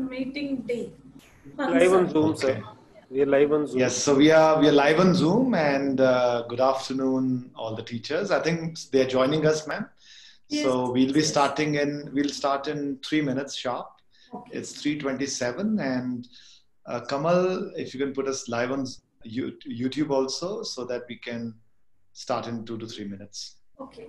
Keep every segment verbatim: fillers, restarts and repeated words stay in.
meeting day. Live on Zoom, Okay. sir. We are live on Zoom. Yes, so we are we are live on Zoom, and uh, good afternoon, all the teachers. I think they are joining us, ma'am. Yes, so we'll be yes. starting in we'll start in three minutes sharp. Okay. It's three twenty-seven, and uh, Kamal, if you can put us live on You- YouTube also, so that we can start in two to three minutes. Okay.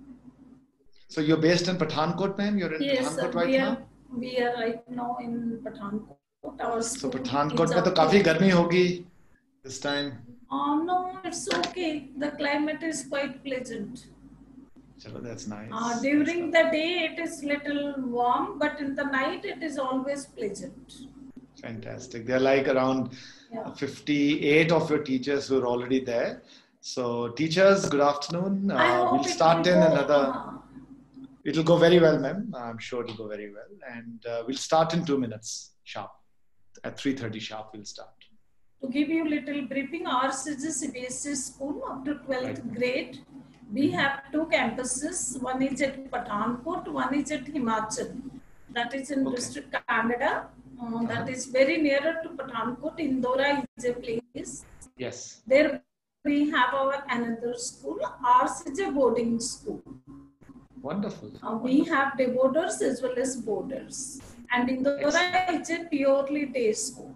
So you're based in Pathankot, ma'am. You're in Yes, sir. Pathankot right we now. are we are right now in Pathankot. Our So school Pathankot is में तो up काफी to- गर्मी होगी this time. Uh, no, it's okay. The climate is quite pleasant. Chalo, that's nice. Uh, during the day, it is little warm, but in the night, it is always pleasant. Fantastic. There are like around Yeah. fifty-eight of your teachers who are already there. So teachers, good afternoon. I Uh, hope we'll it start will in go, another, uh, it'll go very well, ma'am. I'm sure it'll go very well. And uh, we'll start in two minutes sharp. At three thirty sharp, we'll start. To give you little briefing, ours is a C B S E school up to twelfth Right. grade. We have two campuses. One is at Pathankot, one is at Himachal. That is in Okay. district Canada. Uh, that Uh-huh. is very nearer to Pathankot. Indora is a place. Yes. There we have our another school. Ours is a boarding school. Wonderful. Uh, we have day boarders as well as boarders. And Indora is a purely day school.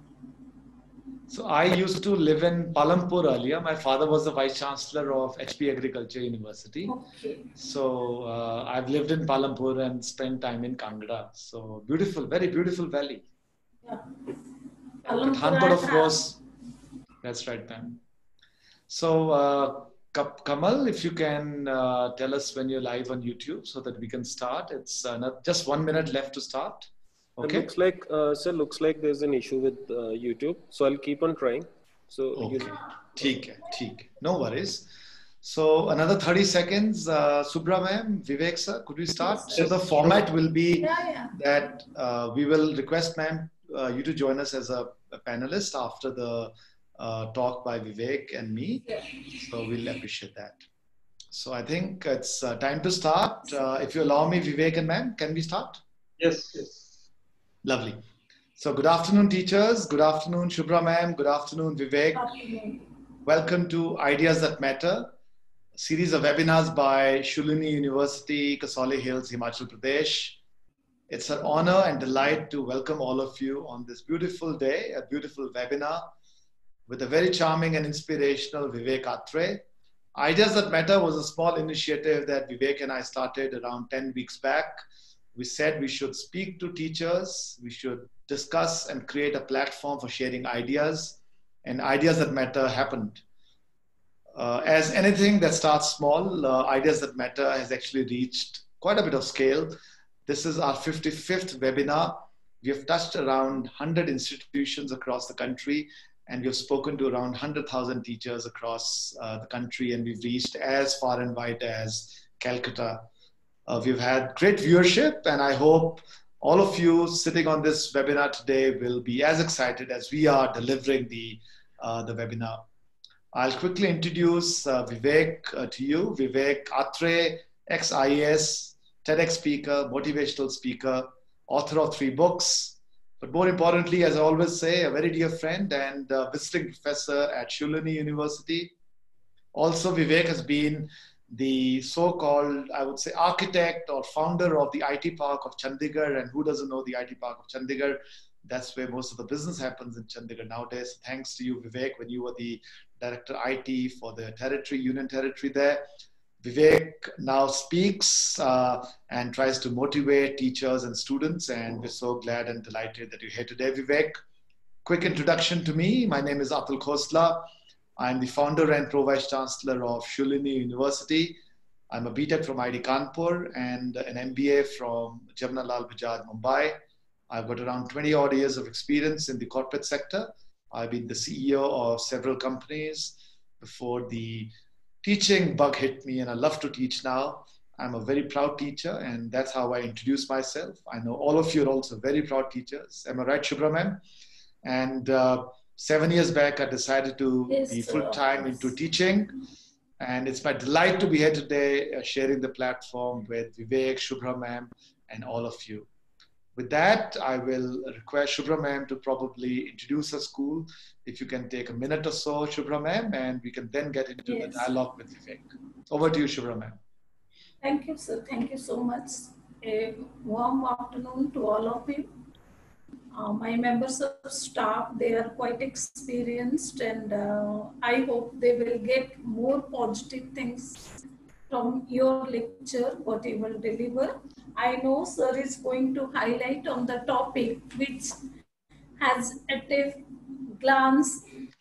So I used to live in Palampur earlier. My father was the Vice Chancellor of H P Agriculture University. Okay. So uh, I've lived in Palampur and spent time in Kangra. So beautiful, very beautiful valley. Yeah. Pathankot, of Palampur, course. That's right, ma'am. So uh, Kap- Kamal, if you can uh, tell us when you're live on YouTube so that we can start. It's uh, not, just one minute left to start. It Okay. looks like, uh, sir, looks like there's an issue with uh, YouTube. So I'll keep on trying. So you, Okay. ठीक है, ठीक है. No worries. So another thirty seconds. Uh, Subra ma'am, Vivek sir, could we start? Yes, So the format will be Yeah, yeah. that uh, we will request ma'am uh, you to join us as a, a panelist after the uh, talk by Vivek and me. Yeah. So we'll appreciate that. So I think it's uh, time to start. Uh, if you allow me, Vivek and ma'am, can we start? yes, yes. Lovely. So good afternoon, teachers. Good afternoon, Shubhra ma'am. Good afternoon, Vivek. Afternoon. Welcome to Ideas That Matter, a series of webinars by Shulini University, Kasauli Hills, Himachal Pradesh. It's an honor and delight to welcome all of you on this beautiful day, a beautiful webinar with a very charming and inspirational Vivek Atre. Ideas That Matter was a small initiative that Vivek and I started around ten weeks back. We said we should speak to teachers, we should discuss and create a platform for sharing ideas, and Ideas That Matter happened. Uh, as anything that starts small, uh, Ideas That Matter has actually reached quite a bit of scale. This is our fifty-fifth webinar. We have touched around one hundred institutions across the country, and we have spoken to around one hundred thousand teachers across uh, the country, and we've reached as far and wide as Calcutta. Uh, we've had great viewership, and I hope all of you sitting on this webinar today will be as excited as we are delivering the, uh, the webinar. I'll quickly introduce uh, Vivek uh, to you. Vivek Atre, ex-I A S, TEDx speaker, motivational speaker, author of three books, but more importantly, as I always say, a very dear friend and uh, visiting professor at Shulini University. Also, Vivek has been the so-called, I would say, architect or founder of the I T Park of Chandigarh. And who doesn't know the I T Park of Chandigarh? That's where most of the business happens in Chandigarh nowadays. Thanks to you, Vivek, when you were the director I T for the territory, union territory there. Vivek now speaks uh, and tries to motivate teachers and students. And we're so glad and delighted that you're here today, Vivek. Quick introduction to me. My name is Atul Khosla. I'm the founder and pro-vice chancellor of Shulini University. I'm a B Tech from I I T Kanpur and an M B A from Jamnalal Bajaj, Mumbai. I've got around twenty odd years of experience in the corporate sector. I've been the C E O of several companies before the teaching bug hit me, and I love to teach now. I'm a very proud teacher, and that's how I introduce myself. I know all of you are also very proud teachers. Am I right, Shubhra ma'am? And uh, seven years back, I decided to Yes, be sir. full-time into teaching. And it's my delight to be here today, uh, sharing the platform with Vivek, Shubhra ma'am, and all of you. With that, I will request Shubhra ma'am to probably introduce her school. If you can take a minute or so, Shubhra ma'am, and we can then get into Yes. the dialogue with Vivek. Over to you, Shubhra ma'am. Thank you, sir. Thank you so much. A warm afternoon to all of you. Uh, my members of staff, they are quite experienced, and uh, I hope they will get more positive things from your lecture, what you will deliver. I know sir is going to highlight on the topic which has at a glance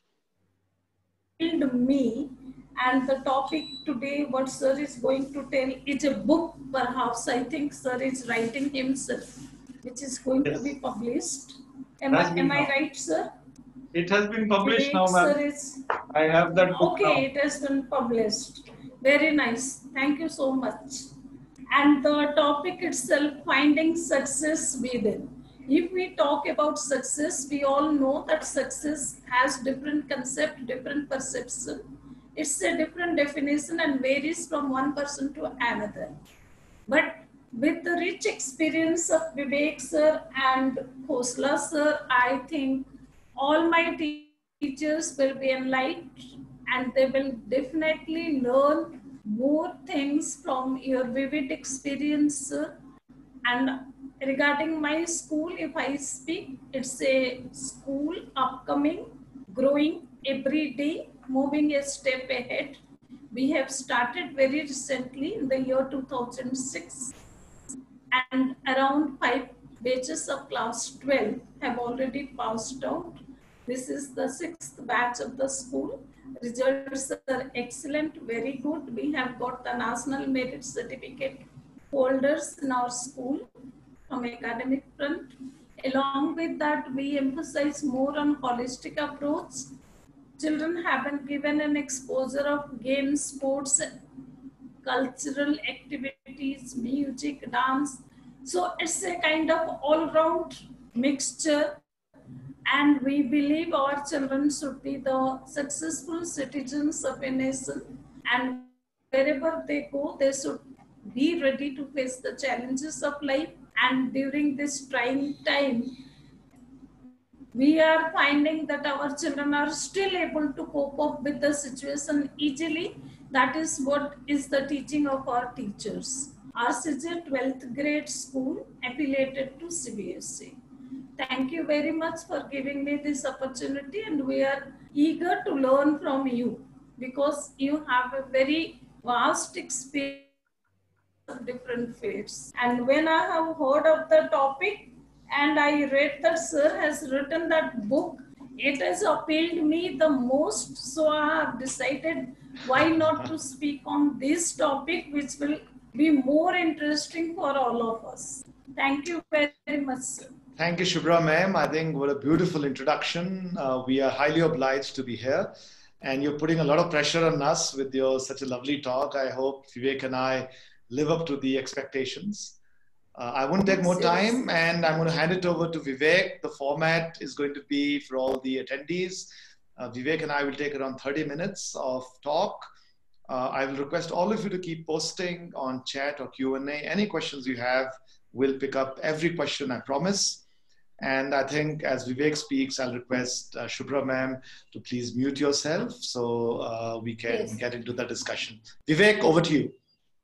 filled me, and the topic today what sir is going to tell is a book, perhaps I think sir is writing himself, which is going yes. to be published. Am, I, am I right, sir? It has been published Vivek, now, ma'am. Sir, is... I have that book okay, now. It has been published. Very nice. Thank you so much. And the topic itself, finding success within. If we talk about success, we all know that success has different concept, different perception. It's a different definition and varies from one person to another. But with the rich experience of Vivek sir and Khosla sir, I think all my teachers will be enlightened and they will definitely learn more things from your vivid experience, sir. And regarding my school, if I speak, it's a school upcoming, growing every day, moving a step ahead. We have started very recently in the year two thousand six, and around five batches of class twelve have already passed out. This is the sixth batch of the school. Results are excellent, very good. We have got the National Merit Certificate holders in our school from academic front. Along with that, we emphasize more on holistic approach. Children have been given an exposure of games, sports, cultural activities, music, dance. So it's a kind of all-round mixture, and we believe our children should be the successful citizens of a nation, and wherever they go, they should be ready to face the challenges of life. And during this trying time, we are finding that our children are still able to cope up with the situation easily. That is what is the teaching of our teachers. Ours is a twelfth grade school affiliated to C B S E. Thank you very much for giving me this opportunity, and we are eager to learn from you because you have a very vast experience of different fields. And when I have heard of the topic and I read that sir has written that book, it has appealed me the most. So I have decided why not to speak on this topic, which will be more interesting for all of us. Thank you very much, sir. Thank you, Shubhra ma'am. I think what a beautiful introduction. Uh, we are highly obliged to be here. And you're putting a lot of pressure on us with your such a lovely talk. I hope Vivek and I live up to the expectations. Uh, I won't take more time, and I'm going to hand it over to Vivek. The format is going to be for all the attendees. Uh, Vivek and I will take around thirty minutes of talk. Uh, I will request all of you to keep posting on chat or Q and A. Any questions you have, we'll pick up every question, I promise. And I think as Vivek speaks, I'll request uh, Shubhra ma'am to please mute yourself so uh, we can yes. get into the discussion. Vivek, over to you.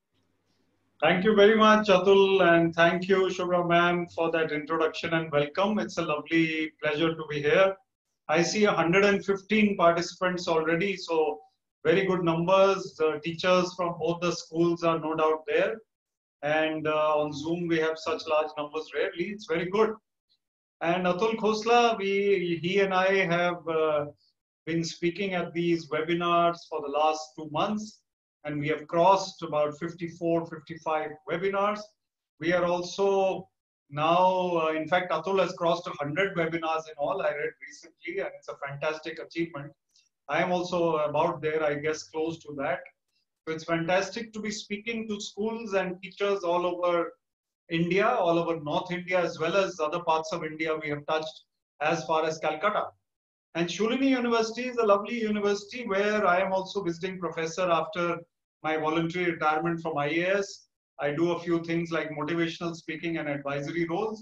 Thank you very much, Atul, and thank you, Shubhra ma'am, for that introduction and welcome. It's a lovely pleasure to be here. I see one hundred fifteen participants already, so very good numbers. The teachers from both the schools are no doubt there. And uh, on Zoom, we have such large numbers rarely. It's very good. And Atul Khosla, we, he and I have uh, been speaking at these webinars for the last two months. And we have crossed about fifty-four, fifty-five webinars. We are also now, uh, in fact, Atul has crossed one hundred webinars in all, I read recently, and it's a fantastic achievement. I am also about there, I guess, close to that. So it's fantastic to be speaking to schools and teachers all over India, all over North India, as well as other parts of India we have touched as far as Calcutta. And Shulini University is a lovely university where I am also visiting professor after my voluntary retirement from I A S. I do a few things like motivational speaking and advisory roles.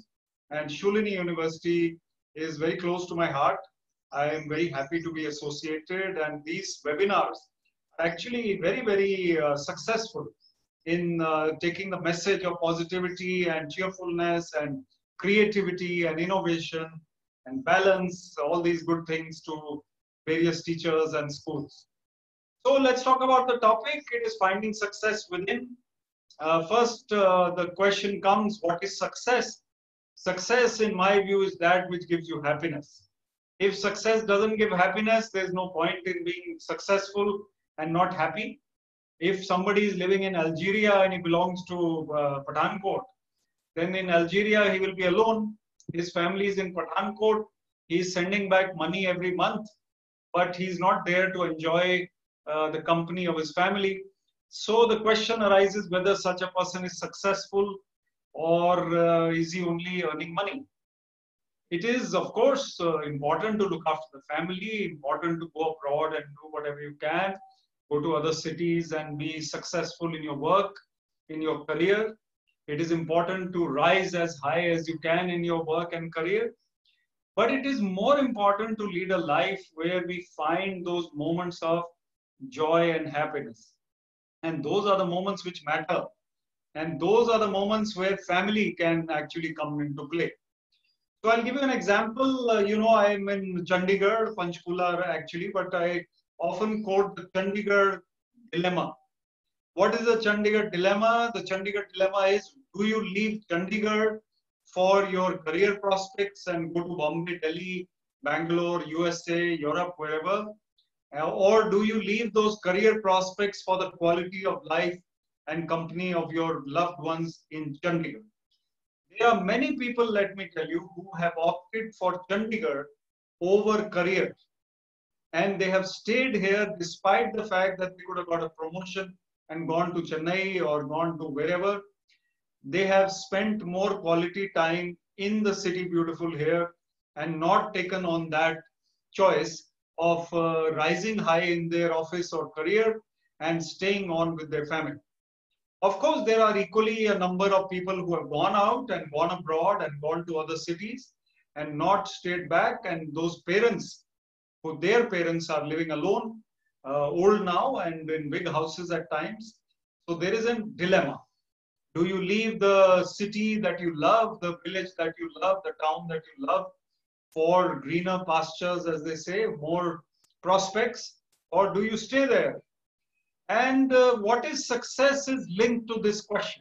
And Shulini University is very close to my heart. I am very happy to be associated, and these webinars are actually very, very uh, successful in uh, taking the message of positivity and cheerfulness and creativity and innovation and balance, all these good things to various teachers and schools. So let's talk about the topic. It is finding success within. Uh, first, uh, the question comes, what is success? Success, in my view, is that which gives you happiness. If success doesn't give happiness, there's no point in being successful and not happy. If somebody is living in Algeria and he belongs to uh, Pathankot, then in Algeria he will be alone. His family is in Pathankot. He is sending back money every month, but he's not there to enjoy uh, the company of his family. So the question arises whether such a person is successful or uh, is he only earning money. It is, of course, uh, important to look after the family, important to go abroad and do whatever you can, go to other cities and be successful in your work, in your career. It is important to rise as high as you can in your work and career. But it is more important to lead a life where we find those moments of joy and happiness. And those are the moments which matter. And those are the moments where family can actually come into play. So I'll give you an example. Uh, you know, I'm in Chandigarh, Panchkula actually, but I often quote the Chandigarh dilemma. What is the Chandigarh dilemma? The Chandigarh dilemma is, do you leave Chandigarh for your career prospects and go to Bombay, Delhi, Bangalore, U S A, Europe, wherever? Uh, or do you leave those career prospects for the quality of life and company of your loved ones in Chandigarh? There are many people, let me tell you, who have opted for Chandigarh over career. And they have stayed here despite the fact that they could have got a promotion and gone to Chennai or gone to wherever. They have spent more quality time in the city beautiful here and not taken on that choice of uh, rising high in their office or career and staying on with their family. Of course, there are equally a number of people who have gone out and gone abroad and gone to other cities and not stayed back. And those parents, who their parents are living alone, uh, old now and in big houses at times. So there is a dilemma. Do you leave the city that you love, the village that you love, the town that you love for greener pastures, as they say, more prospects, or do you stay there? And uh, what is success is linked to this question.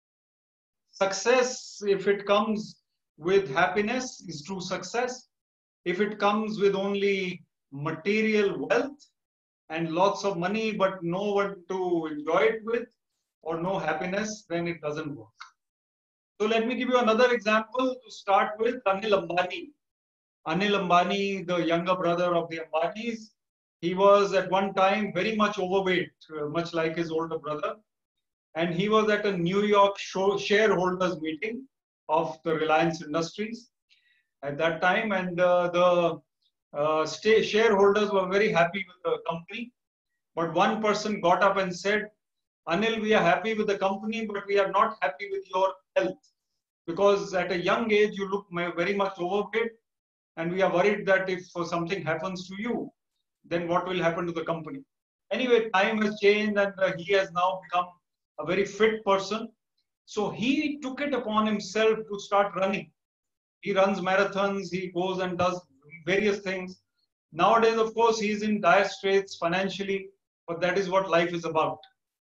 Success, if it comes with happiness, is true success. If it comes with only material wealth and lots of money, but no one to enjoy it with, or no happiness, then it doesn't work. So let me give you another example to start with. Anil Ambani. Anil Ambani, the younger brother of the Ambanis, he was at one time very much overweight, uh, much like his older brother. And he was at a New York show, shareholders meeting of the Reliance Industries at that time. And uh, the uh, shareholders were very happy with the company. But one person got up and said, Anil, we are happy with the company, but we are not happy with your health. Because at a young age, you look very much overweight. And we are worried that if something happens to you, then what will happen to the company? Anyway, time has changed and uh, he has now become a very fit person. So he took it upon himself to start running. He runs marathons, he goes and does various things. Nowadays, of course, he is in dire straits financially, but that is what life is about.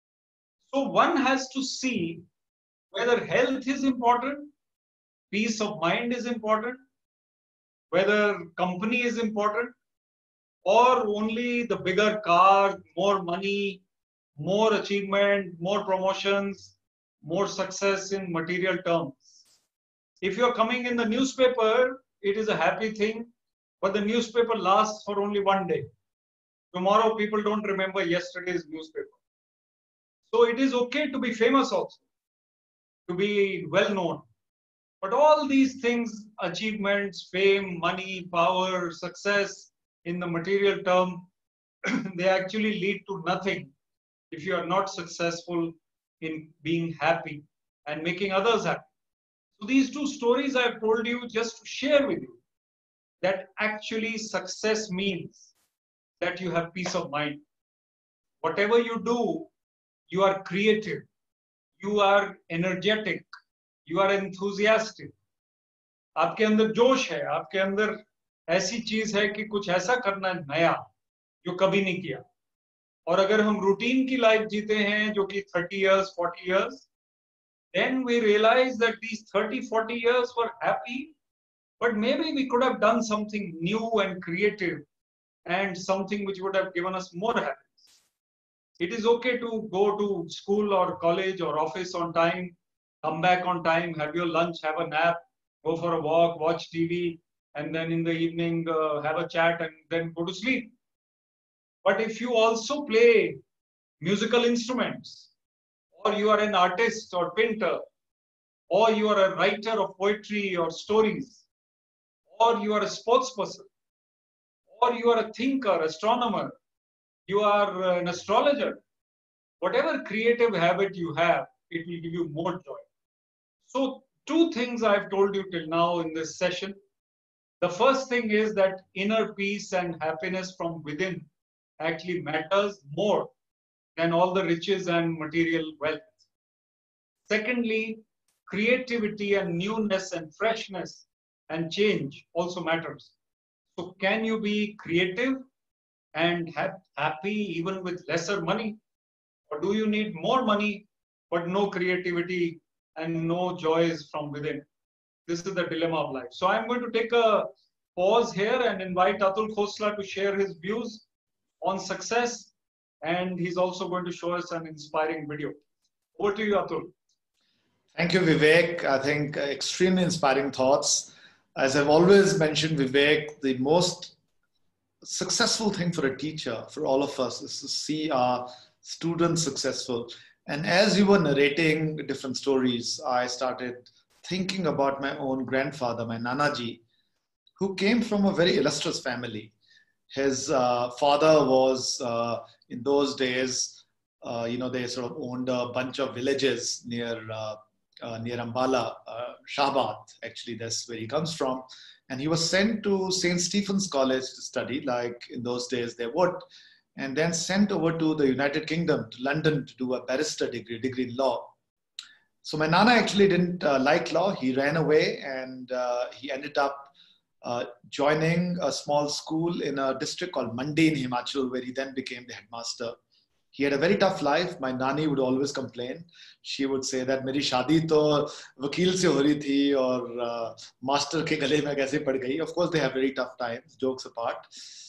So one has to see whether health is important, peace of mind is important, whether company is important, or only the bigger car, more money, more achievement, more promotions, more success in material terms. If you're coming in the newspaper, it is a happy thing, but the newspaper lasts for only one day. Tomorrow, people don't remember yesterday's newspaper. So it is okay to be famous also, to be well known. But all these things, achievements, fame, money, power, success, in the material term, they actually lead to nothing if you are not successful in being happy and making others happy. So these two stories I've told you just to share with you that actually success means that you have peace of mind. Whatever you do, you are creative, you are energetic, you are enthusiastic. आपके अंदर जोश है, आपके अंदर ऐसी चीज है कि कुछ ऐसा करना है नया जो कभी नहीं किया. और अगर हम रूटीन की लाइफ जीते हैं जो कि thirty years, forty years, then we realize that these thirty, forty years were happy, but maybe we could have done something new and creative and something which would have given us more happiness. It is okay to go to school or college or office on time, come back on time, have your lunch, have a nap, go for a walk, watch T V, and then in the evening uh, have a chat and then go to sleep. But if you also play musical instruments, or you are an artist or painter, or you are a writer of poetry or stories, or you are a sports person, or you are a thinker, astronomer, you are an astrologer, whatever creative habit you have, it will give you more joy. So two things I've told you till now in this session. The first thing is that inner peace and happiness from within actually matters more than all the riches and material wealth. Secondly, creativity and newness and freshness and change also matters. So can you be creative and ha happy even with lesser money? Or do you need more money but no creativity and no joys from within? This is the dilemma of life. So I'm going to take a pause here and invite Atul Khosla to share his views on success, and he's also going to show us an inspiring video. Over to you, Atul. Thank you, Vivek. I think uh, extremely inspiring thoughts. As I've always mentioned, Vivek, the most successful thing for a teacher, for all of us, is to see our students successful. And as you were narrating different stories, I started thinking about my own grandfather, my Nanaji, who came from a very illustrious family. His uh, father was, uh, in those days, uh, you know, they sort of owned a bunch of villages near uh, uh, near Ambala, uh, Shahabad, actually, that's where he comes from. And he was sent to Saint Stephen's College to study, like in those days they would, and then sent over to the United Kingdom, to London, to do a barrister degree, degree in law. So my Nana actually didn't uh, like law. He ran away and uh, he ended up Uh, joining a small school in a district called Mandi in Himachal, where he then became the headmaster. He had a very tough life. My nani would always complain. She would say that मेरी शादी तो वकील से हो रही थी और master के गले में कैसे पड़ गई. Of course, they have very tough times, jokes apart.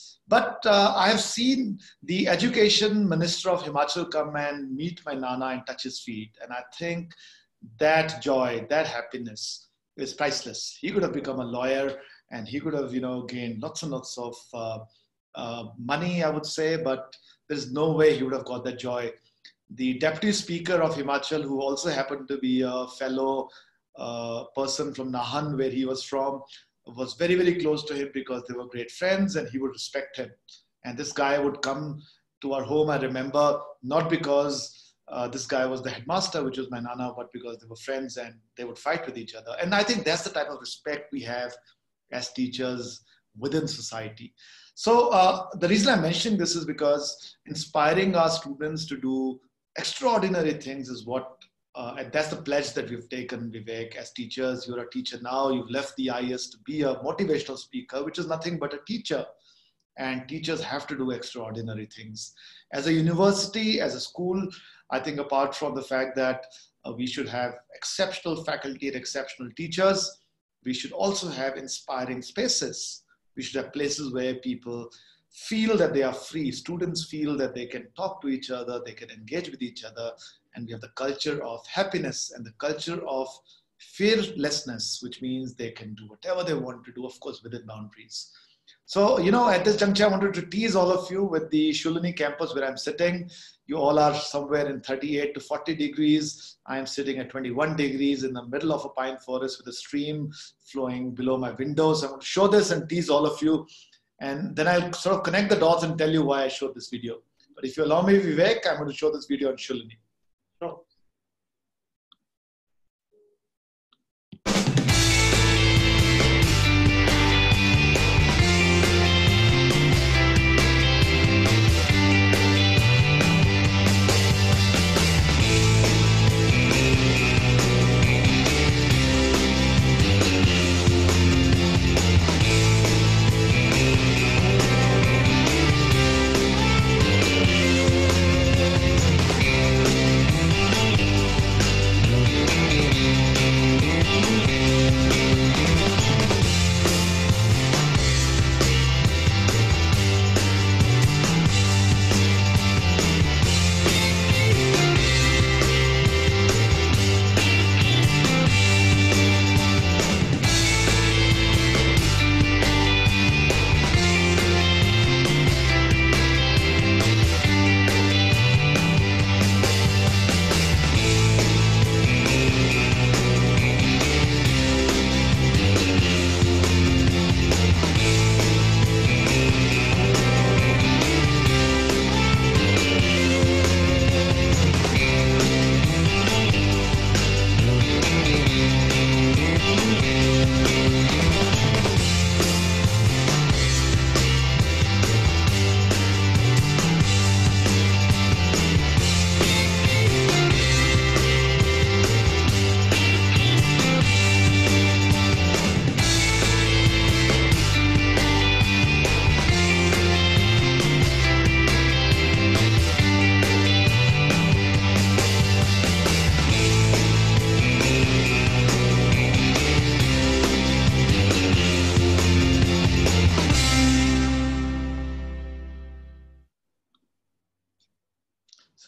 But uh, I have seen the education minister of Himachal come and meet my Nana and touch his feet. And I think that joy, that happiness is priceless. He could have become a lawyer, and he could have, you know, gained lots and lots of uh, uh, money, I would say, but there's no way he would have got that joy. The deputy speaker of Himachal, who also happened to be a fellow uh, person from Nahan, where he was from, was very, very close to him because they were great friends and he would respect him. And this guy would come to our home, I remember, not because uh, this guy was the headmaster, which was my Nana, but because they were friends and they would fight with each other. And I think that's the type of respect we have as teachers within society. So uh, the reason I'm mentioning this is because inspiring our students to do extraordinary things is what, uh, and that's the pledge that we've taken, Vivek, as teachers. You're a teacher now, you've left the I E S to be a motivational speaker, which is nothing but a teacher. And teachers have to do extraordinary things. As a university, as a school, I think apart from the fact that uh, we should have exceptional faculty and exceptional teachers, we should also have inspiring spaces. We should have places where people feel that they are free. Students feel that they can talk to each other, they can engage with each other. And we have the culture of happiness and the culture of fearlessness, which means they can do whatever they want to do, of course, within boundaries. So, you know, at this juncture, I wanted to tease all of you with the Shulini campus where I'm sitting. You all are somewhere in thirty-eight to forty degrees. I am sitting at twenty-one degrees in the middle of a pine forest with a stream flowing below my windows. I want to show this and tease all of you. And then I'll sort of connect the dots and tell you why I showed this video. But if you allow me, Vivek, I'm going to show this video on Shulini. Sure.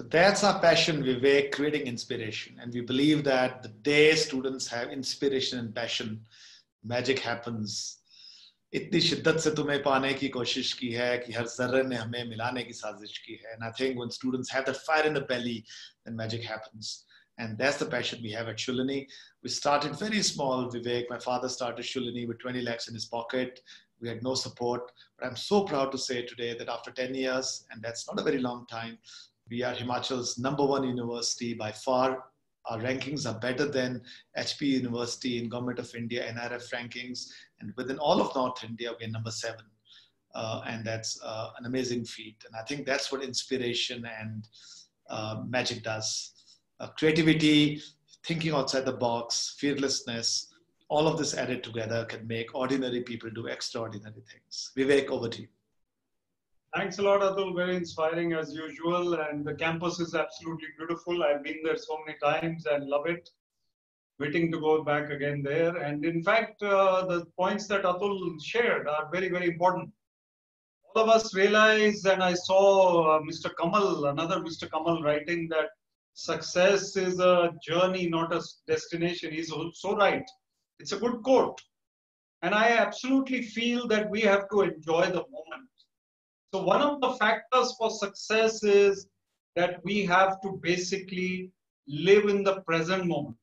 that's our passion, Vivek, creating inspiration. And we believe that the day students have inspiration and passion, magic happens. इतनी शिद्दत से तुम्हें पाने की कोशिश की है कि हर ज़र्रे ने हमें मिलाने की साजिश की है. And I think when students have that fire in the belly, then magic happens. And that's the passion we have at Shulini. We started very small, Vivek. My father started Shulini with twenty lakhs in his pocket. We had no support. But I'm so proud to say today that after ten years, and that's not a very long time, we are Himachal's number one university by far. Our rankings are better than H P University in Government of India, N R F rankings. And within all of North India, we're number seven. Uh, and that's uh, an amazing feat. And I think that's what inspiration and uh, magic does. Uh, creativity, thinking outside the box, fearlessness, all of this added together can make ordinary people do extraordinary things. Vivek, over to you. Thanks a lot, Atul. Very inspiring as usual. And the campus is absolutely beautiful. I've been there so many times and love it. Waiting to go back again there. And in fact, uh, the points that Atul shared are very, very important. All of us realize, and I saw uh, Mister Kamal, another Mister Kamal writing that success is a journey, not a destination. He's so right. It's a good quote. And I absolutely feel that we have to enjoy the moment. So one of the factors for success is that we have to basically live in the present moment.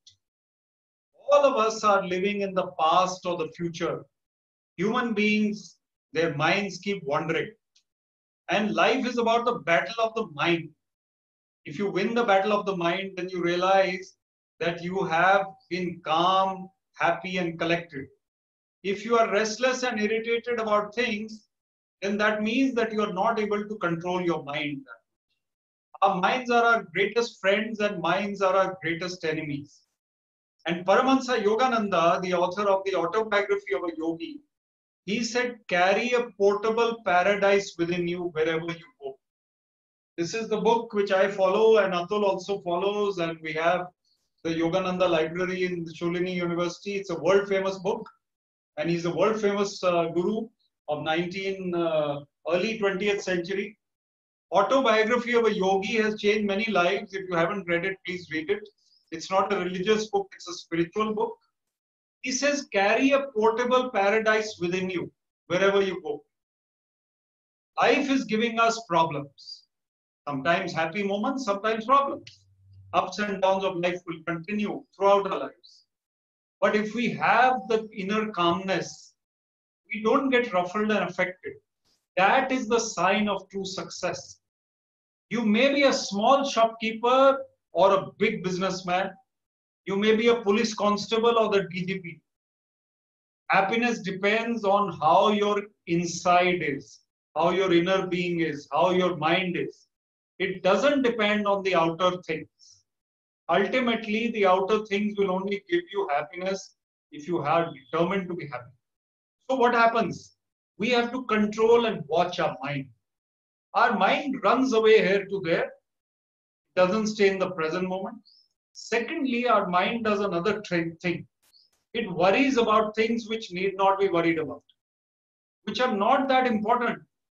All of us are living in the past or the future. Human beings, their minds keep wandering. And life is about the battle of the mind. If you win the battle of the mind, then you realize that you have been calm, happy, and collected. If you are restless and irritated about things, then that means that you are not able to control your mind. Our minds are our greatest friends and minds are our greatest enemies. And Paramahansa Yogananda, the author of the Autobiography of a Yogi, he said, carry a portable paradise within you wherever you go. This is the book which I follow and Atul also follows, and we have the Yogananda library in the Shulini University. It's a world famous book and he's a world famous uh, guru of nineteen, uh, early twentieth century. Autobiography of a Yogi has changed many lives. If you haven't read it, please read it. It's not a religious book, it's a spiritual book. He says, carry a portable paradise within you, wherever you go. Life is giving us problems. Sometimes happy moments, sometimes problems. Ups and downs of life will continue throughout our lives. But if we have the inner calmness, we don't get ruffled and affected. That is the sign of true success. You may be a small shopkeeper or a big businessman. You may be a police constable or the D G P. Happiness depends on how your inside is, how your inner being is, how your mind is. It doesn't depend on the outer things. Ultimately, the outer things will only give you happiness if you are determined to be happy. So what happens? We have to control and watch our mind. Our mind runs away here to there. It doesn't stay in the present moment. Secondly, our mind does another thing. It worries about things which need not be worried about, which are not that important.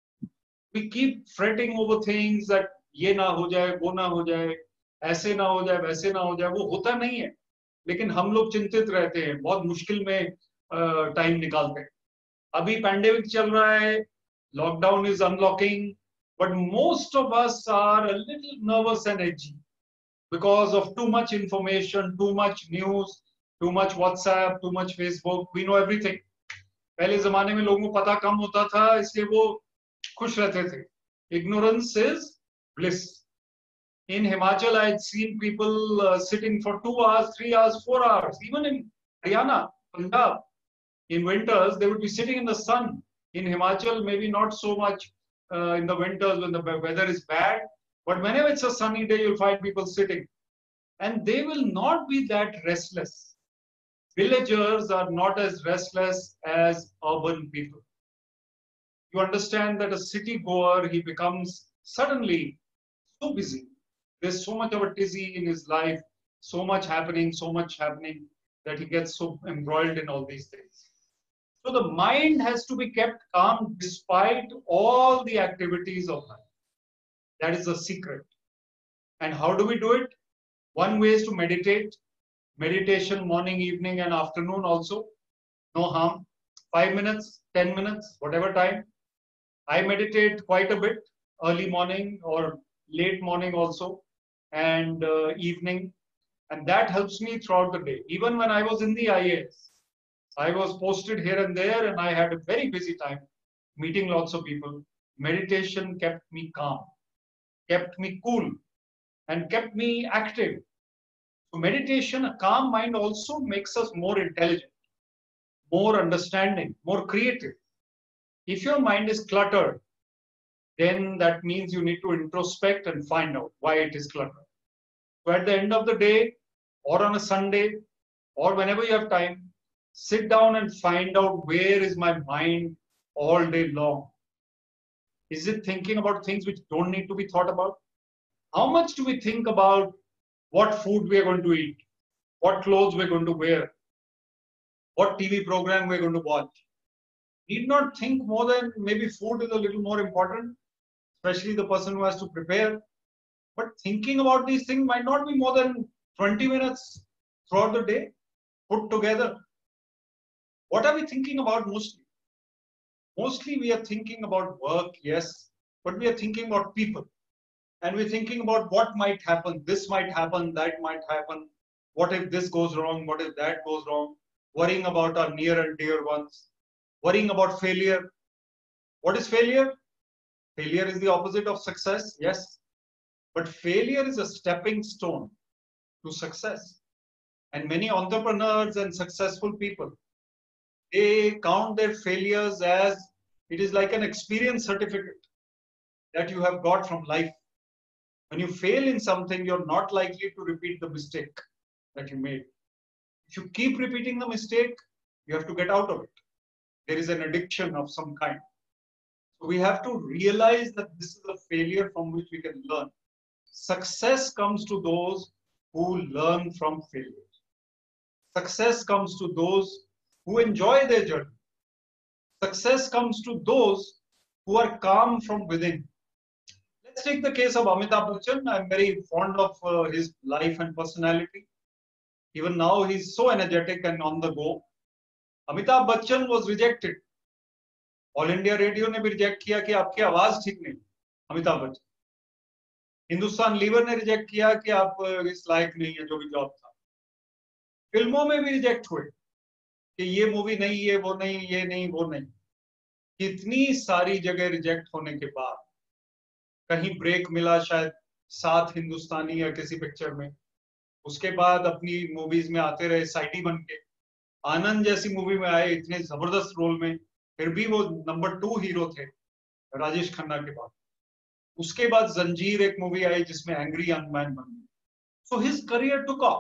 We keep fretting over things that ये ना हो जाए, वो ना हो जाए, ऐसे ना हो जाए, वैसे ना हो जाए. वो होता नहीं है. लेकिन हम लोग चिंतित रहते हैं, बहुत मुश्किल में टाइम निकालते हैं. अभी पैंडेमिक चल रहा है, lockdown is unlocking, but most of us are a little nervous and edgy because of too much information, too much news, too much WhatsApp, too much Facebook. We know everything. पहले जमाने में लोगों को पता कम होता था, इसलिए वो खुश रहते थे. Ignorance is bliss. In Himachal, I had seen people uh, sitting for two hours, three hours, four hours. Even in Haryana, Punjab, in winters, they would be sitting in the sun. In Himachal, maybe not so much uh, in the winters when the weather is bad. But whenever it's a sunny day, you'll find people sitting. And they will not be that restless. Villagers are not as restless as urban people. You understand that a city goer, he becomes suddenly so busy. There's so much of a tizzy in his life, so much happening, so much happening, that he gets so embroiled in all these things. So the mind has to be kept calm despite all the activities of life. That is the secret. And how do we do it? One way is to meditate. Meditation morning, evening, and afternoon also. No harm. Five minutes, ten minutes, whatever time. I meditate quite a bit, early morning or late morning also, and uh, evening. And that helps me throughout the day. Even when I was in the I A S, I was posted here and there, and I had a very busy time meeting lots of people. Meditation kept me calm, kept me cool, and kept me active. So meditation, a calm mind also makes us more intelligent, more understanding, more creative. If your mind is cluttered, then that means you need to introspect and find out why it is cluttered. So at the end of the day, or on a Sunday, or whenever you have time, sit down and find out where is my mind all day long. Is it thinking about things which don't need to be thought about? How much do we think about what food we are going to eat, what clothes we're going to wear, what T V program we're going to watch? Need not think more than maybe food is a little more important, especially the person who has to prepare. But thinking about these things might not be more than twenty minutes throughout the day put together. What are we thinking about mostly? Mostly we are thinking about work, yes, but we are thinking about people. And we're thinking about what might happen, this might happen, that might happen. What if this goes wrong? What if that goes wrong? Worrying about our near and dear ones. Worrying about failure. What is failure? Failure is the opposite of success, yes. But failure is a stepping stone to success. And many entrepreneurs and successful people, they count their failures as it is like an experience certificate that you have got from life. When you fail in something, you're not likely to repeat the mistake that you made. If you keep repeating the mistake, you have to get out of it. There is an addiction of some kind. So we have to realize that this is a failure from which we can learn. Success comes to those who learn from failure. Success comes to those who enjoy their journey. Success comes to those who are calm from within. Let's take the case of Amitabh Bachchan. I'm very fond of uh, his life and personality. Even now, he's so energetic and on the go. Amitabh Bachchan was rejected. All India Radio ने भी reject किया कि आपकी आवाज ठीक नहीं, Amitabh Bachchan. Hindustan Lever ने reject किया कि आप इस लायक नहीं है जो भी जॉब था. फिल्मों में भी reject हुए कि ये मूवी नहीं, ये वो नहीं, ये नहीं, वो नहीं. कितनी सारी जगह reject होने के बाद कहीं ब्रेक मिला शायद साथ हिंदुस्तानी या किसी पिक्चर में. उसके बाद अपनी मूवीज में आते रहे साइडी बन के. आनंद जैसी मूवी में आए इतने जबरदस्त रोल में, फिर भी वो नंबर टू हीरो थे राजेश खन्ना के बाद. उसके बाद जंजीर एक मूवी आई जिसमें एंग्री यंग मैन बन गए. So his career took off.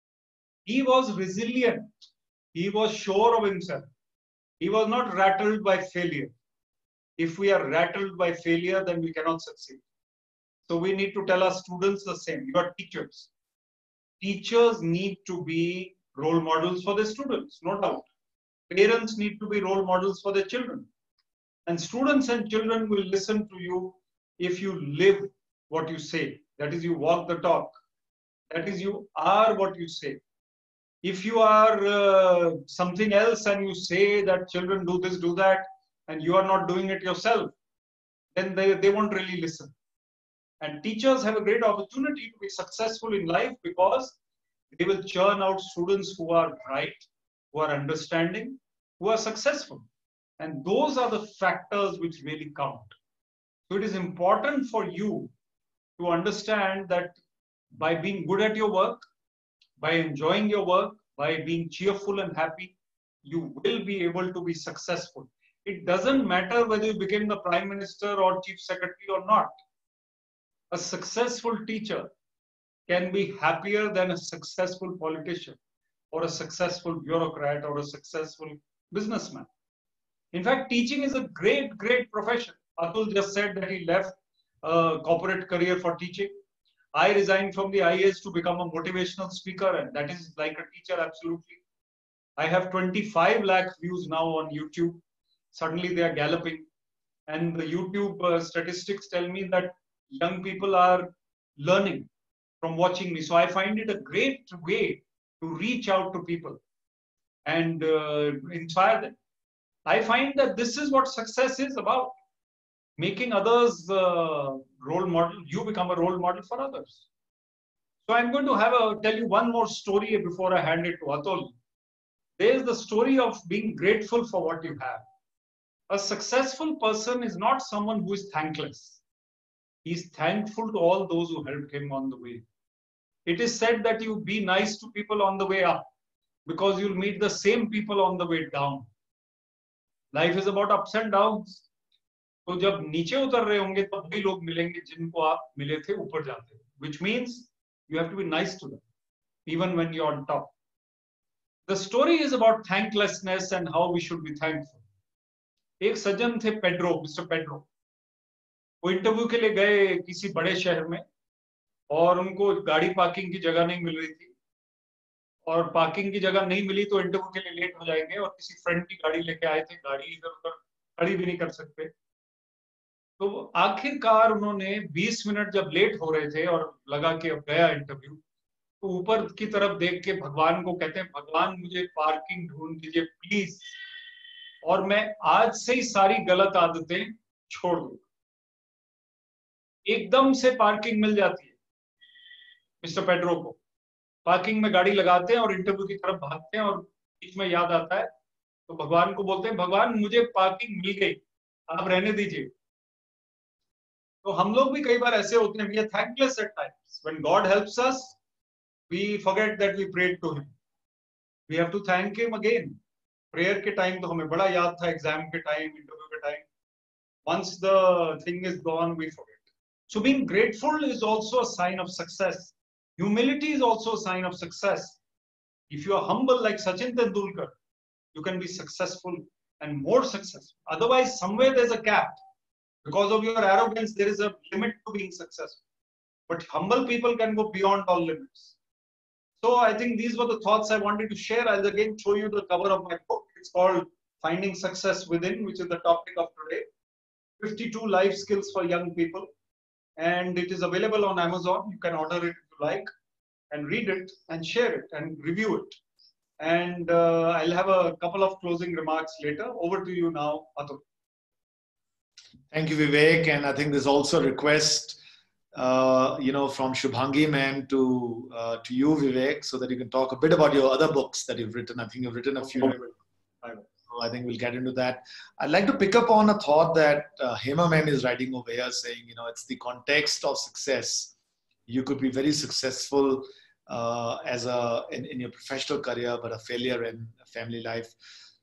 He was resilient, he was sure of himself, he was not rattled by failure. If we are rattled by failure, then we cannot succeed. So we need to tell our students the same. You are teachers. Teachers need to be role models for their students, no doubt. Parents need to be role models for their children. And students and children will listen to you if you live what you say. That is, you walk the talk. That is, you are what you say. If you are uh, something else and you say that children do this, do that, and you are not doing it yourself, then they, they won't really listen. And teachers have a great opportunity to be successful in life because they will churn out students who are bright, who are understanding, who are successful. And those are the factors which really count. So it is important for you to understand that by being good at your work, by enjoying your work, by being cheerful and happy, you will be able to be successful. It doesn't matter whether you became the Prime Minister or Chief Secretary or not. A successful teacher can be happier than a successful politician or a successful bureaucrat or a successful businessman. In fact, teaching is a great, great profession. Atul just said that he left a corporate career for teaching. I resigned from the I A S to become a motivational speaker, and that is like a teacher, absolutely. I have twenty-five lakh views now on YouTube. Suddenly they are galloping. And the YouTube uh, statistics tell me that young people are learning from watching me. So I find it a great way to reach out to people and uh, inspire them. I find that this is what success is about. Making others uh, role model. You become a role model for others. So I'm going to have a tell you one more story before I hand it to Atul. There is the story of being grateful for what you have. A successful person is not someone who is thankless. He is thankful to all those who helped him on the way. It is said that you be nice to people on the way up because you'll meet the same people on the way down. Life is about ups and downs. तो जब नीचे उतर रहे होंगे तब वही लोग मिलेंगे जिनको आप मिले थे ऊपर जाते, which means you have to be nice to them even when you're on top. The story is about thanklessness and how we should be thankful. एक सज्जन थे पेड्रो, मिस्टर पेड्रो. वो इंटरव्यू के लिए गए किसी बड़े शहर में और उनको गाड़ी पार्किंग की जगह नहीं मिल रही थी और पार्किंग की जगह नहीं मिली तो इंटरव्यू के लिए लेट हो जाएंगे और किसी फ्रेंड की गाड़ी लेके आए थे, गाड़ी इधर उधर खड़ी भी नहीं कर सकते. तो आखिरकार उन्होंने बीस मिनट जब लेट हो रहे थे और लगा कि अब गया इंटरव्यू, तो ऊपर की तरफ देख के भगवान को कहते हैं, भगवान मुझे पार्किंग ढूंढ दीजिए प्लीज, और मैं आज से ही सारी गलत आदतें छोड़ दूंगा. एकदम से पार्किंग मिल जाती है मिस्टर पेड्रो को. पार्किंग में गाड़ी लगाते हैं और इंटरव्यू की तरफ भागते हैं और बीच में याद आता है तो भगवान को बोलते हैं, भगवान मुझे पार्किंग मिल गई, आप रहने दीजिए. तो हम लोग भी कई बार ऐसे होते हैं, we are thankless at times. When God helps us, we forget that we prayed to Him. We have to thank Him again. Prayer के टाइम तो हमें बड़ा याद था, एग्जाम के टाइम, इंटरव्यू के time. Once the thing is gone, we forget. So being grateful is also a sign of success. Humility is also a sign of success. If you are humble like Sachin Tendulkar, you can be successful and more successful. Otherwise, somewhere there's a cap. Because of your arrogance, there is a limit to being successful. But humble people can go beyond all limits. So I think these were the thoughts I wanted to share. I'll again show you the cover of my book. It's called Finding Success Within, which is the topic of today. fifty-two life skills for young people. And it is available on Amazon. You can order it if you like and read it and share it and review it. And uh, I'll have a couple of closing remarks later. Over to you now, Atul. Thank you, Vivek. And I think there's also a request, uh, you know, from Shubhangi man to uh, to you, Vivek, so that you can talk a bit about your other books that you've written. I think you've written a few. I will. I will. So I think we'll get into that. I'd like to pick up on a thought that uh, Hema ma'am is writing over here, saying, you know, it's the context of success. You could be very successful uh, as a in, in your professional career, but a failure in family life.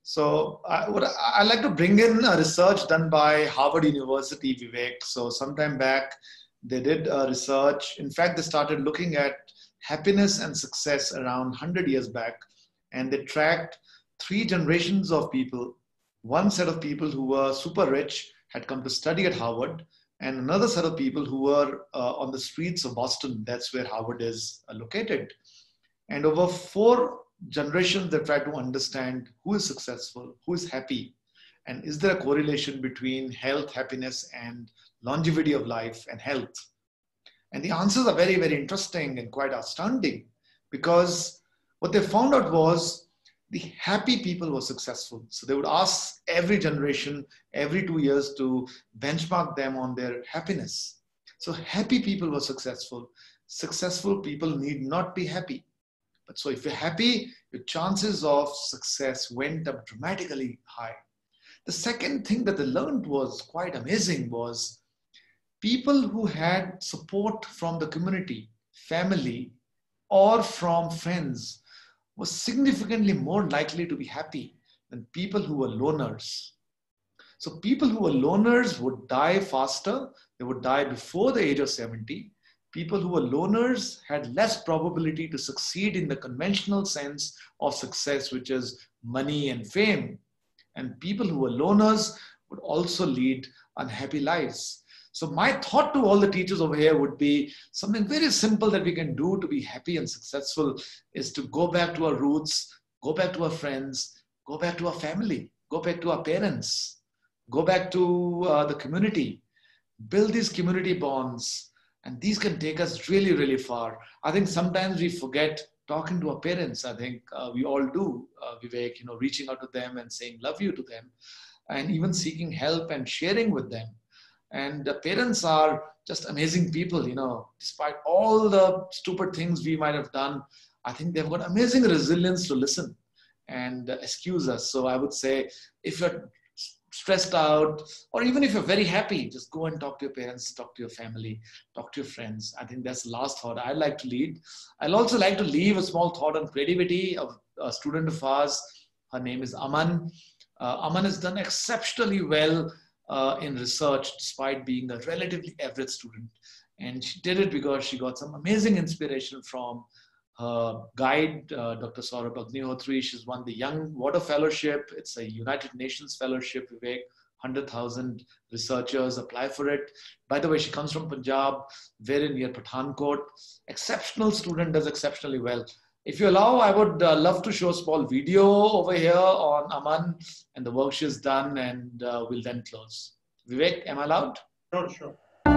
So I, what I, I like to bring in a research done by Harvard University, Vivek. So sometime back, they did a research. In fact, they started looking at happiness and success around one hundred years back. And they tracked three generations of people. One set of people who were super rich had come to study at Harvard, and another set of people who were uh, on the streets of Boston. That's where Harvard is uh, located. And over four generations, they try to understand who is successful, who is happy, and is there a correlation between health, happiness, and longevity of life and health? And the answers are very, very interesting and quite astounding, because what they found out was the happy people were successful. So they would ask every generation, every two years to benchmark them on their happiness. So happy people were successful. Successful people need not be happy. But so if you're happy, your chances of success went up dramatically high. The second thing that they learned was quite amazing was people who had support from the community, family, or from friends was significantly more likely to be happy than people who were loners. So people who were loners would die faster. They would die before the age of seventy. People who were loners had less probability to succeed in the conventional sense of success, which is money and fame. And people who were loners would also lead unhappy lives. So my thought to all the teachers over here would be something very simple that we can do to be happy and successful is to go back to our roots, go back to our friends, go back to our family, go back to our parents, go back to uh, the community, build these community bonds, And these can take us really, really far. I think sometimes we forget talking to our parents. I think uh, we all do, uh, Vivek, you know, reaching out to them and saying love you to them, and even seeking help and sharing with them. And the parents are just amazing people, you know, despite all the stupid things we might have done. I think they've got amazing resilience to listen and uh, excuse us. So I would say, if you're stressed out, or even if you're very happy, just go and talk to your parents, talk to your family, talk to your friends. I think that's the last thought I'd like to lead. I'll also like to leave a small thought on creativity of a student of ours. Her name is Aman. Uh, Aman has done exceptionally well uh, in research, despite being a relatively average student. And she did it because she got some amazing inspiration from her guide, uh, Doctor Saurabh Agnihotri. She's won the Young Water Fellowship. It's a United Nations fellowship, Vivek. one hundred thousand researchers apply for it. By the way, she comes from Punjab, very near Pathankot. Exceptional student, does exceptionally well. If you allow, I would uh, love to show a small video over here on Aman and the work she's done, and uh, we'll then close. Vivek, am I allowed? Sure, sure.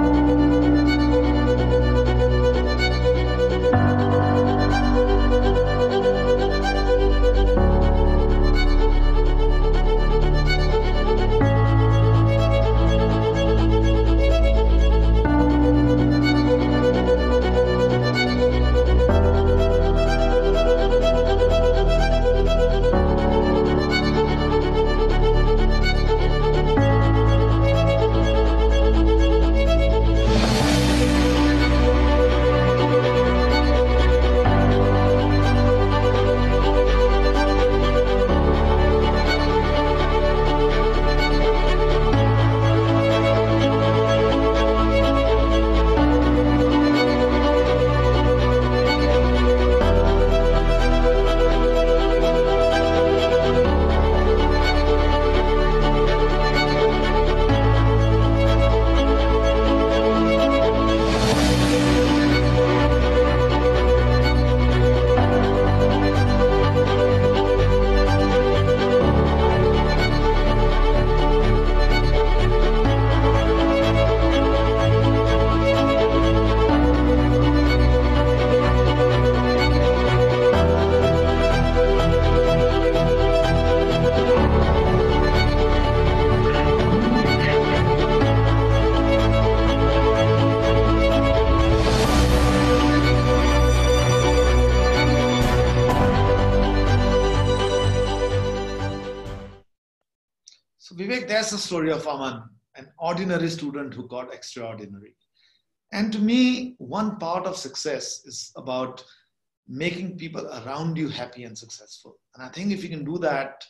That's the story of Aman, an ordinary student who got extraordinary. And to me, one part of success is about making people around you happy and successful. And I think if you can do that,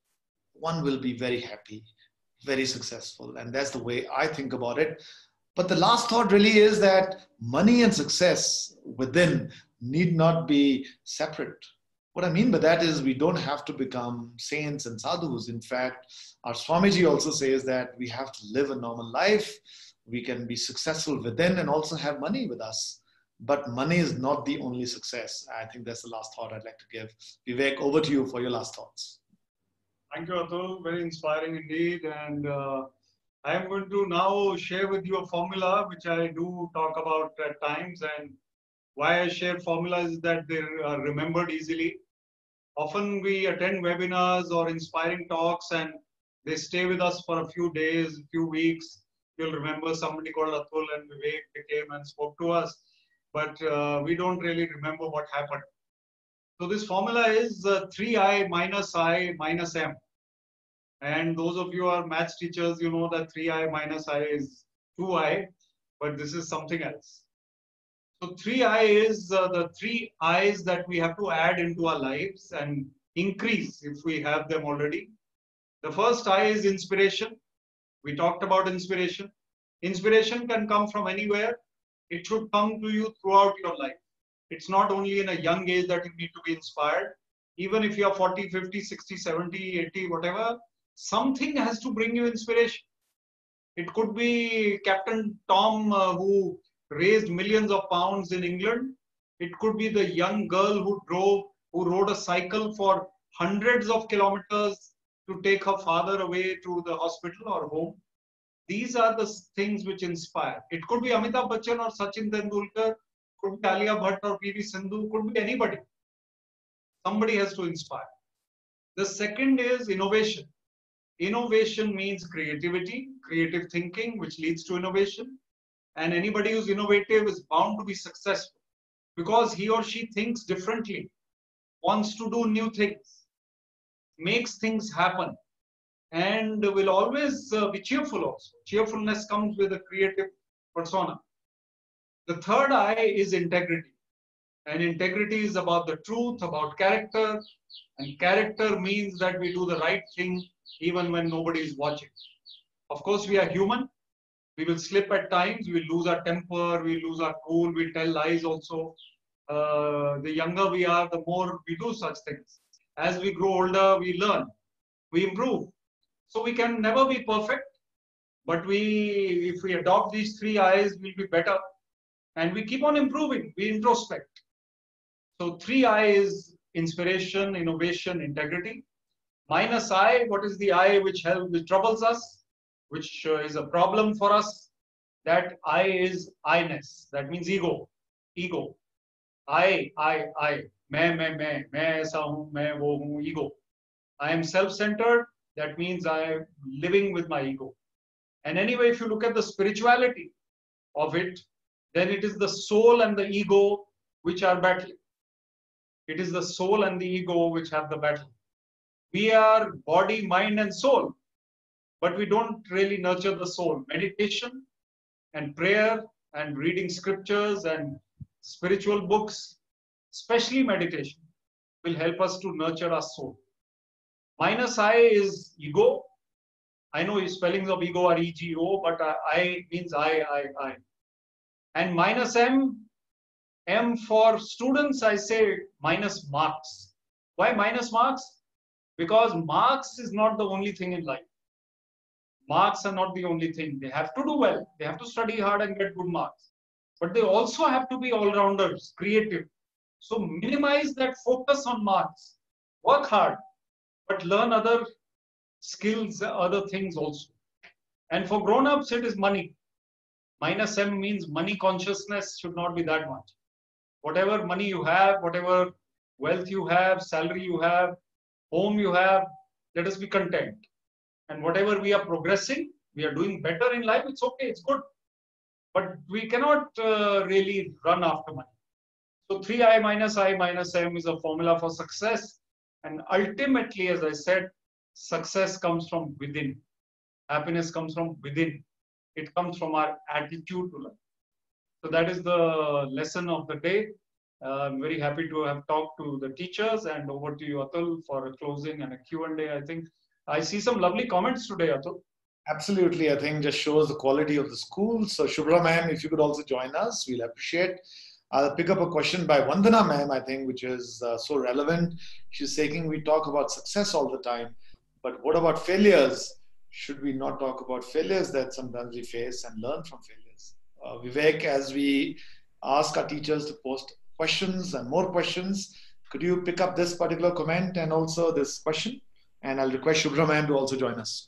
one will be very happy, very successful. And that's the way I think about it. But the last thought really is that money and success within need not be separate. What I mean by that is we don't have to become saints and sadhus. In fact, our Swamiji also says that we have to live a normal life. We can be successful within and also have money with us. But money is not the only success. I think that's the last thought I'd like to give. Vivek, over to you for your last thoughts. Thank you, Atul. Very inspiring indeed. And uh, I am going to now share with you a formula which I do talk about at times. And why I share formulas is that they are remembered easily. Often we attend webinars or inspiring talks and they stay with us for a few days, a few weeks. You'll remember somebody called Atul and Vivek came and spoke to us, but uh, we don't really remember what happened. So this formula is uh, three I minus I minus M. And those of you who are maths teachers, you know that three I minus I is two I, but this is something else. So three I is uh, the three I's that we have to add into our lives and increase if we have them already. The first I is inspiration. We talked about inspiration. Inspiration can come from anywhere. It should come to you throughout your life. It's not only in a young age that you need to be inspired. Even if you are forty, fifty, sixty, seventy, eighty, whatever, something has to bring you inspiration. It could be Captain Tom uh, who raised millions of pounds in England. It could be the young girl who drove, who rode a cycle for hundreds of kilometers to take her father away to the hospital or home. These are the things which inspire. It could be Amitabh Bachchan or Sachin Tendulkar, could be Alia Bhatt or P V Sindhu, could be anybody. Somebody has to inspire. The second is innovation. Innovation means creativity, creative thinking, which leads to innovation. And anybody who's innovative is bound to be successful because he or she thinks differently, wants to do new things, makes things happen, and will always uh, be cheerful also. Cheerfulness comes with a creative persona. The third I is integrity. And integrity is about the truth, about character. And character means that we do the right thing even when nobody is watching. Of course, we are human. We will slip at times. We lose our temper. We lose our cool. We tell lies also. Uh, the younger we are, the more we do such things. As we grow older, we learn. We improve. So we can never be perfect. But we, if we adopt these three I's, we'll be better. And we keep on improving. We introspect. So three I is inspiration, innovation, integrity. Minus I, what is the I which helps, which troubles us, which uh, is a problem for us? That I is I-ness. That means ego. Ego. I, I, I. Main, main, main. Main aisa hoon, main wo hoon. Ego. I am self-centered. That means I am living with my ego. And anyway, if you look at the spirituality of it, then it is the soul and the ego which are battling. It is the soul and the ego which have the battle. We are body, mind, and soul, but we don't really nurture the soul. Meditation and prayer and reading scriptures and spiritual books, especially meditation, will help us to nurture our soul. Minus I is ego. I know spellings of ego are E G O, but I means I, I, I. And minus M, M for students, I say minus marks. Why minus marks? Because marks is not the only thing in life. Marks are not the only thing. They have to do well. They have to study hard and get good marks. But they also have to be all-rounders, creative. So minimize that focus on marks. Work hard, but learn other skills, other things also. And for grown-ups, it is money. Minus M means money consciousness should not be that much. Whatever money you have, whatever wealth you have, salary you have, home you have, let us be content. And whatever we are progressing, we are doing better in life, it's okay, it's good. But we cannot uh, really run after money. So three I minus I minus M is a formula for success. And ultimately, as I said, success comes from within. Happiness comes from within. It comes from our attitude to life. So that is the lesson of the day. Uh, I'm very happy to have talked to the teachers, and over to you, Atul, for a closing and a Q and A, I think. I see some lovely comments today, Atul. Absolutely. I think just shows the quality of the school. So Shubhra ma'am, if you could also join us, we'll appreciate. I'll pick up a question by Vandana ma'am, I think, which is uh, so relevant. She's saying we talk about success all the time, but what about failures? Should we not talk about failures that sometimes we face and learn from failures? Uh, Vivek, as we ask our teachers to post questions and more questions, could you pick up this particular comment and also this question? And I'll request Shubhra ma'am to also join us.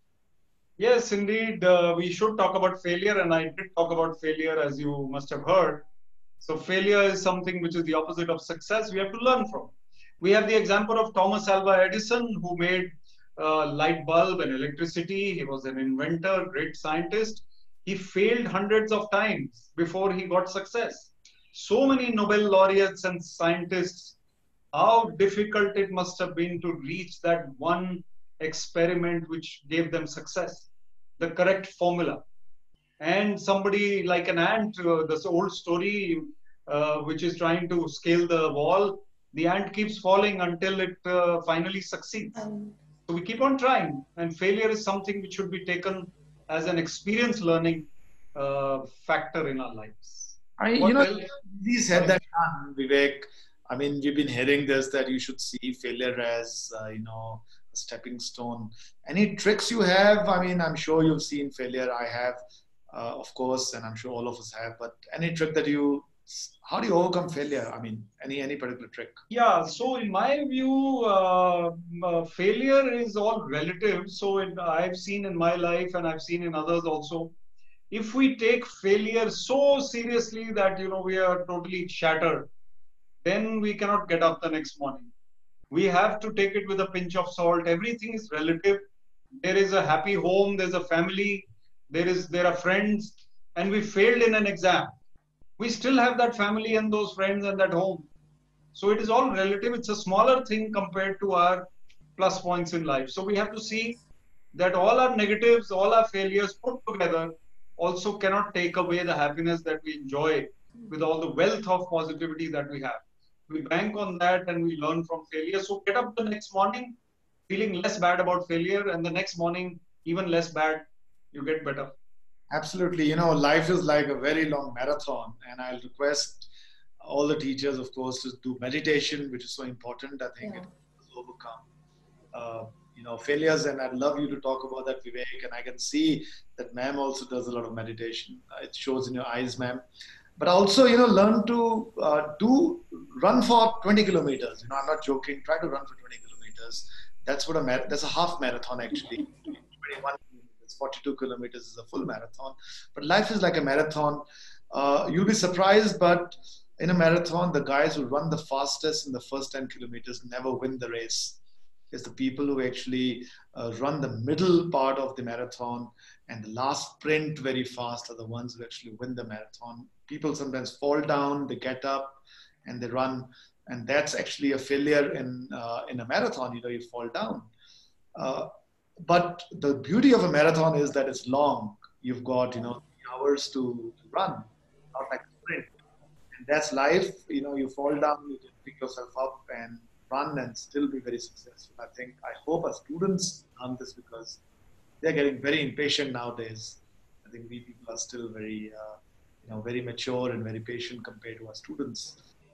Yes, indeed. Uh, we should talk about failure, and I did talk about failure, as you must have heard. So failure is something which is the opposite of success. We have to learn from. We have the example of Thomas Alva Edison, who made uh, light bulb and electricity. He was an inventor, great scientist. He failed hundreds of times before he got success. So many Nobel laureates and scientists, how difficult it must have been to reach that one experiment which gave them success, the correct formula. And somebody like an ant, uh, this old story, uh, which is trying to scale the wall, the ant keeps falling until it uh, finally succeeds. Um, So we keep on trying, and failure is something which should be taken as an experience learning uh, factor in our lives. I, What you know, else? he said that, Vivek. I mean, we've been hearing this, that you should see failure as, uh, you know, a stepping stone. Any tricks you have? I mean, I'm sure you've seen failure. I have, uh, of course, and I'm sure all of us have. But any trick that you how do you overcome failure? I mean, any any particular trick? Yeah, so in my view, uh, uh, failure is all relative. So it, I've seen in my life and I've seen in others also. If we take failure so seriously that you know we are totally shattered, then we cannot get up the next morning. We have to take it with a pinch of salt. Everything is relative. There is a happy home, there's a family, there is there are friends, and we failed in an exam. We still have that family and those friends and that home. So it is all relative. It's a smaller thing compared to our plus points in life. So we have to see that all our negatives, all our failures put together also cannot take away the happiness that we enjoy with all the wealth of positivity that we have. We bank on that and we learn from failure. So get up the next morning feeling less bad about failure, and the next morning even less bad. You get better. Absolutely. You know, life is like a very long marathon, and I'll request all the teachers, of course, to do meditation, which is so important. I think Yeah. it helps overcome, uh, you know, failures. And I'd love you to talk about that, Vivek. And I can see that ma'am also does a lot of meditation. Uh, it shows in your eyes, ma'am. But also, you know, learn to uh, do run for twenty kilometers. You know, I'm not joking. Try to run for twenty kilometers. That's what a mar- that's a half marathon actually. twenty-one kilometers, forty-two kilometers is a full marathon. But life is like a marathon. Uh, you'll be surprised, but in a marathon, the guys who run the fastest in the first ten kilometers never win the race. It's the people who actually uh, run the middle part of the marathon and the last sprint very fast are the ones who actually win the marathon. People sometimes fall down, they get up and they run. And that's actually a failure in, uh, in a marathon, you know, you fall down. Uh, but the beauty of a marathon is that it's long. You've got, you know, hours to, to run, not like a sprint. And that's life. You know, you fall down, you can pick yourself up and run and still be very successful. I think, I hope our students learn this because they're getting very impatient nowadays. I think we people are still very, uh, you know, very mature and very patient compared to our students.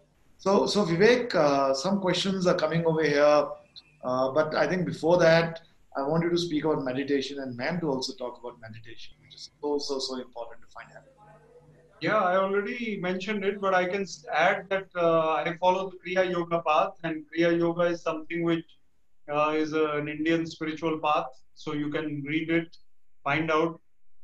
So, so Vivek, uh, some questions are coming over here, uh, but I think before that, I want you to speak about meditation and ma'am to also talk about meditation, which is so, so, so important to find out. Yeah, I already mentioned it, but I can add that uh, I follow the Kriya Yoga path, and Kriya Yoga is something which uh, is an Indian spiritual path. So you can read it, find out.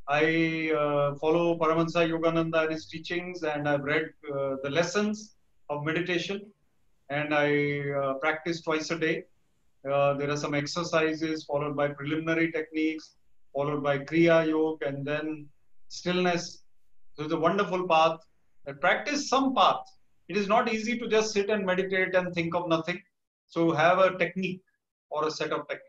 I uh, follow Paramahansa Yogananda and his teachings, and I've read uh, the lessons of meditation, and I uh, practice twice a day. Uh, there are some exercises followed by preliminary techniques, followed by Kriya Yoga, and then stillness. So it's a wonderful path. I practice some path. It is not easy to just sit and meditate and think of nothing. So have a technique or a set of techniques.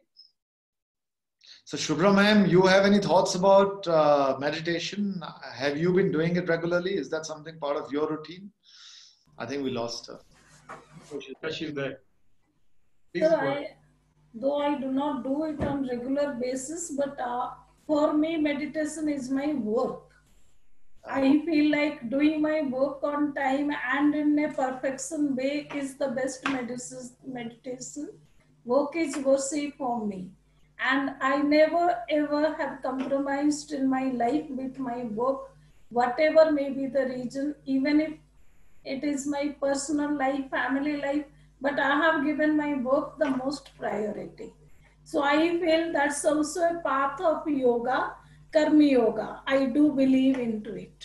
So Shubhra ma'am, you have any thoughts about uh, meditation? Have you been doing it regularly? Is that something part of your routine? I think we lost her. Oh, she's there. She's there. Please so I, though I do not do it on regular basis, but uh, for me, meditation is my work. I feel like doing my work on time and in a perfection way is the best meditation. Work is worship for me. And I never ever have compromised in my life with my work, whatever may be the reason, even if it is my personal life, family life, but I have given my work the most priority. So I feel that's also a path of yoga, Karma Yoga. I do believe into it.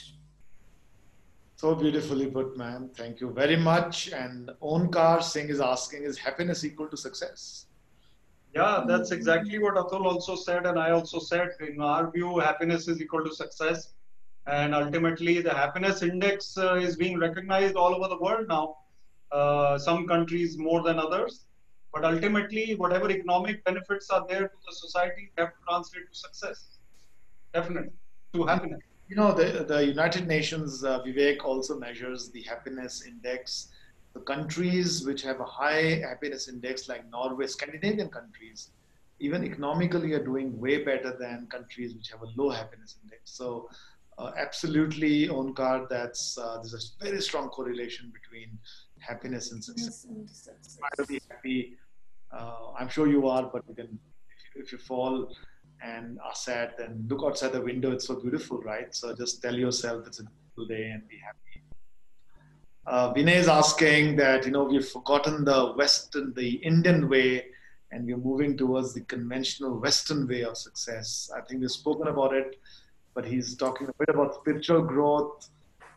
So beautifully put, ma'am. Thank you very much. And Onkar Singh is asking, is happiness equal to success? Yeah, that's exactly what Atul also said, and I also said. In our view, happiness is equal to success. And ultimately, the happiness index uh, is being recognized all over the world now. Uh, some countries more than others. But ultimately, whatever economic benefits are there to the society, they have to translate to success. Definitely, to happiness. You know, the, the United Nations, uh, Vivek, also measures the happiness index. The countries which have a high happiness index, like Norway, Scandinavian countries, even economically are doing way better than countries which have a low happiness index. So, uh, absolutely, Onkar, that's uh, there's a very strong correlation between happiness and success. Yes, and Try to be happy. Uh, I'm sure you are, but you can, if you, if you fall and are sad, then look outside the window. It's so beautiful, right? So just tell yourself it's a beautiful day and be happy. Uh, Vinay is asking that, you know, we've forgotten the Western, the Indian way, and we're moving towards the conventional Western way of success. I think we've spoken about it, but he's talking a bit about spiritual growth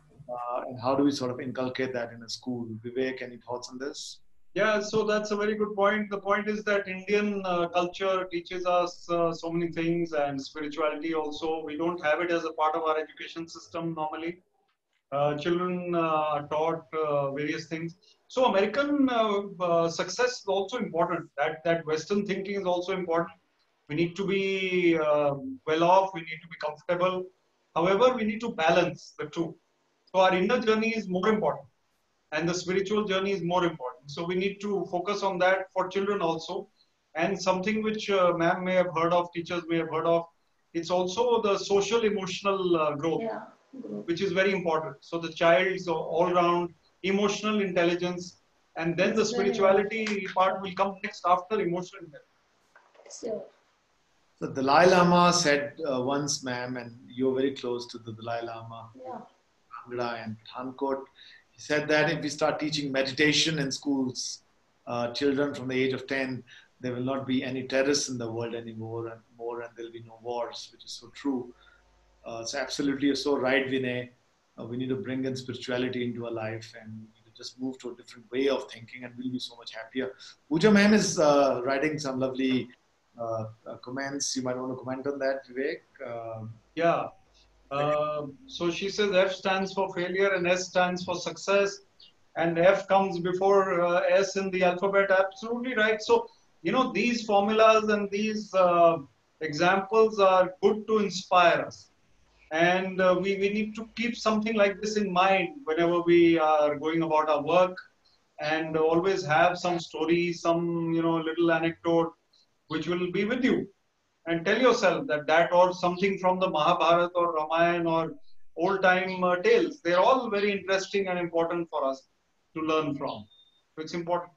uh, and how do we sort of inculcate that in a school. Vivek, any thoughts on this? Yeah, so that's a very good point. The point is that Indian uh, culture teaches us uh, so many things, and spirituality also. We don't have it as a part of our education system normally. Uh, children uh, are taught uh, various things. So American uh, uh, success is also important. That that Western thinking is also important. We need to be uh, well off. We need to be comfortable. However, we need to balance the two. So our inner journey is more important, and the spiritual journey is more important. So we need to focus on that for children also. And something which uh, ma'am may have heard of, teachers may have heard of, it's also the social emotional uh, growth. Yeah. Growth. Which is very important. So the child's all-round emotional intelligence, and then the spirituality part will come next after emotional intelligence. Sure. So Dalai Lama said uh, once, ma'am, and you're very close to the Dalai Lama, Yeah. Bhangra and Thankot. He said that if we start teaching meditation in schools, uh, children from the age of ten, there will not be any terrorists in the world anymore, and more, and there'll be no wars, which is so true. Uh, so absolutely, you're so right, Vinay. Uh, we need to bring in spirituality into our life, and we need to just move to a different way of thinking, and we'll be so much happier. Pooja ma'am is uh, writing some lovely uh, uh, comments. You might want to comment on that, Vivek. Uh, Yeah. Uh, so she says F stands for failure and S stands for success, and F comes before uh, S in the alphabet. Absolutely right. So, you know, these formulas and these uh, examples are good to inspire us. And uh, we, we need to keep something like this in mind whenever we are going about our work, and always have some story, some, you know, little anecdote which will be with you. And tell yourself that that or something from the Mahabharata or Ramayana or old time uh, tales. They're all very interesting and important for us to learn from. So it's important.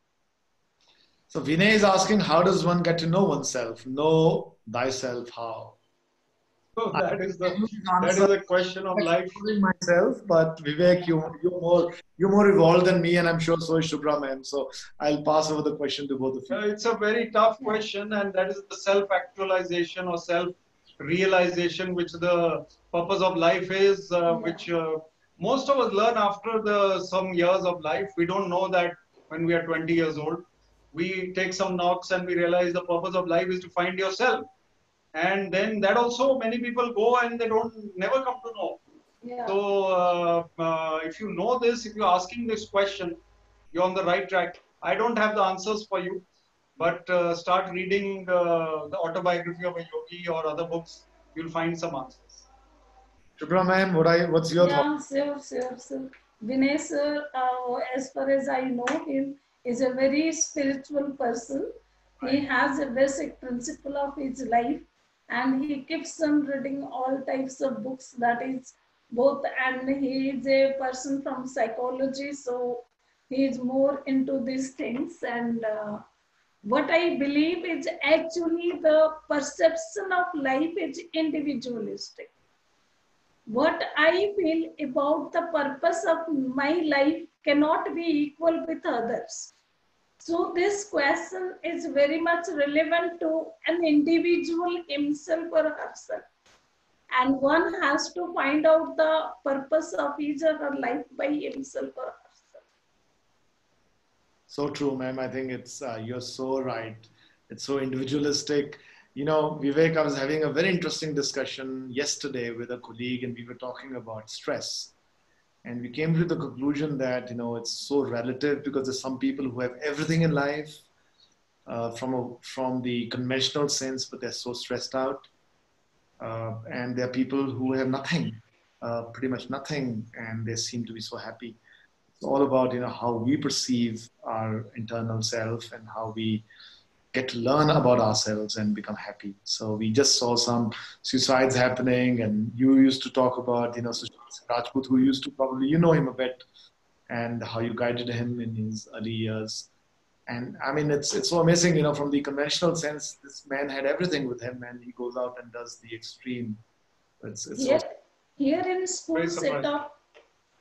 so Vinay is asking, how does one get to know oneself? Know thyself how? So that is the that is the question of life. Myself, but Vivek, you you're more you're more evolved than me, and I'm sure so is Shubhra ma'am. So I'll pass over the question to both of you. Uh, it's a very tough question, and that is the self-actualization or self-realization, which the purpose of life is, uh, which uh, most of us learn after the some years of life. We don't know that when we are twenty years old. We take some knocks and we realize the purpose of life is to find yourself. And then that also many people go and they don't never come to know. Yeah. So uh, uh, if you know this, if you're asking this question, you're on the right track. I don't have the answers for you, but uh, start reading uh, the autobiography of a yogi or other books. You'll find some answers. Shubhra ma'am, what I what's your Yeah, thought? sure, sure, sure. Vinay sir, uh, as far as I know him, is a very spiritual person. He has a basic principle of his life, and he keeps on reading all types of books. That is both, and he is a person from psychology, so he is more into these things. And uh, what I believe is actually the perception of life is individualistic. What I feel about the purpose of my life cannot be equal with others. So this question is very much relevant to an individual himself or herself. And one has to find out the purpose of his or her life by himself or herself. So true, ma'am. I think it's uh, you're so right. It's so individualistic. You know, Vivek, I was having a very interesting discussion yesterday with a colleague, and we were talking about stress. And we came to the conclusion that, you know, it's so relative, because there's some people who have everything in life uh, from, a, from the conventional sense, but they're so stressed out. Uh, and there are people who have nothing, uh, pretty much nothing, and they seem to be so happy. It's all about, you know, how we perceive our internal self and how we get to learn about ourselves and become happy. So we just saw some suicides happening, and you used to talk about, you know, Sushant Singh Rajput, who used to probably, you know him a bit, and how you guided him in his early years. And I mean, it's it's so amazing, you know, from the conventional sense, this man had everything with him, and he goes out and does the extreme. It's, it's Here, so here in school Very surprising. setup,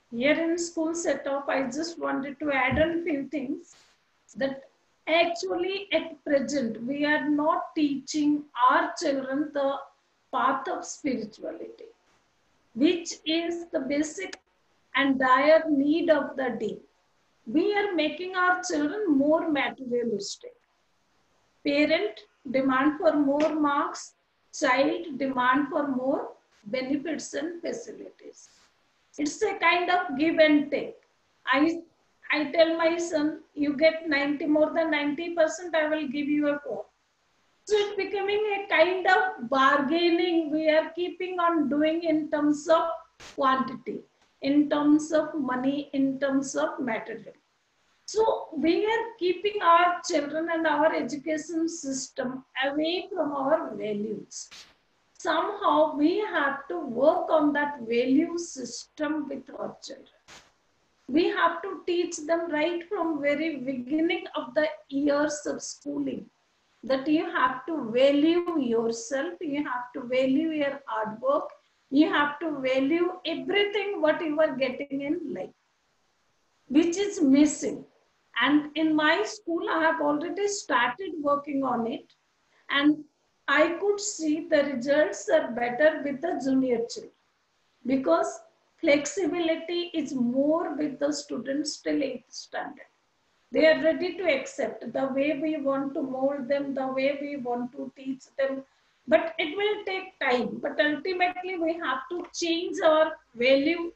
Here in school setup, I just wanted to add on few things that actually at present, we are not teaching our children the path of spirituality, which is the basic and dire need of the day. We are making our children more materialistic. Parent demand for more marks, child demand for more benefits and facilities. It's a kind of give and take. I, I tell my son, you get ninety, more than ninety percent, I will give you a phone. So it's becoming a kind of bargaining we are keeping on doing in terms of quantity, in terms of money, in terms of material. So we are keeping our children and our education system away from our values. Somehow we have to work on that value system with our children. We have to teach them right from very beginning of the years of schooling that you have to value yourself, you have to value your hard work, you have to value everything what you are getting in life, which is missing. And in my school, I have already started working on it. And I could see the results are better with the junior children because flexibility is more with the students till eighth standard. They are ready to accept the way we want to mold them, the way we want to teach them. But it will take time. But ultimately, we have to change our value.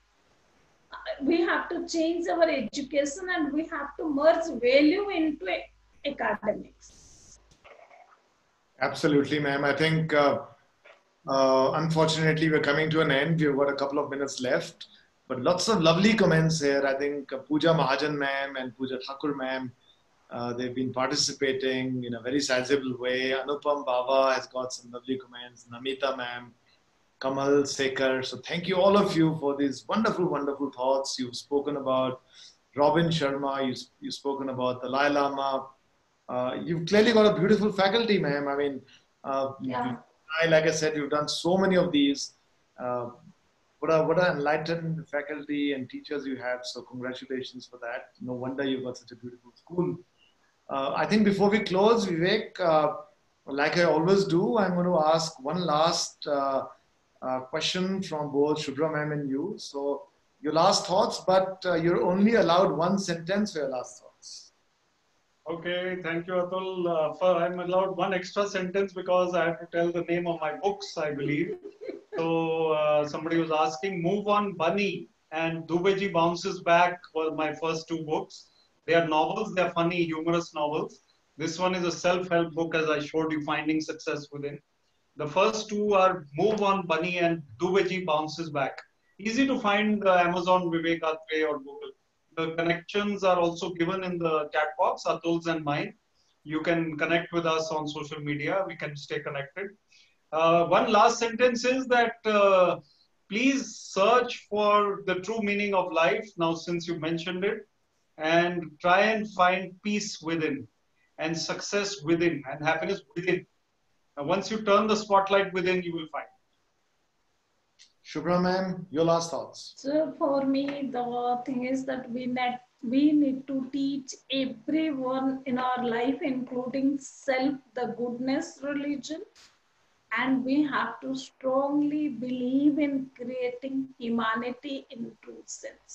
We have to change our education and we have to merge value into academics. Absolutely, ma'am. I think, uh, uh, unfortunately, we're coming to an end. We've got a couple of minutes left, but lots of lovely comments here. I think uh, Pooja Mahajan ma'am and Pooja Thakur ma'am, uh, they've been participating in a very sizable way. Anupam Baba has got some lovely comments. Namita ma'am, Kamal Sekar. So thank you all of you for these wonderful, wonderful thoughts. You've spoken about Robin Sharma. You, you've spoken about the Dalai Lama. Uh, you've clearly got a beautiful faculty, ma'am. I mean, uh, Yeah. I, like I said, you've done so many of these. Uh, what a, what an enlightened faculty and teachers you have. So congratulations for that. No wonder you've got such a beautiful school. Uh, I think before we close, Vivek, uh, like I always do, I'm going to ask one last uh, Uh, question from both Shubhra ma'am and you. So your last thoughts, but uh, you're only allowed one sentence for your last thoughts. Okay, thank you, Atul. Uh, for, I'm allowed one extra sentence because I have to tell the name of my books, I believe. So uh, somebody was asking, Move On Bunny and Dubeji Bounces Back were my first two books. They are novels, they are funny, humorous novels. This one is a self-help book, as I showed you, Finding Success Within. The first two are Move On Bunny and Dubeji Bounces Back. Easy to find uh, Amazon, Vivek Atre or Google. The connections are also given in the chat box, Atul's and mine. You can connect with us on social media. We can stay connected. Uh, one last sentence is that uh, please search for the true meaning of life now since you mentioned it, and try and find peace within and success within and happiness within. Once you turn the spotlight within, you will find. Shubhra ma'am, your last thoughts. So for me, the thing is that we need, we need to teach everyone in our life, including self, the goodness religion. And we have to strongly believe in creating humanity in true sense.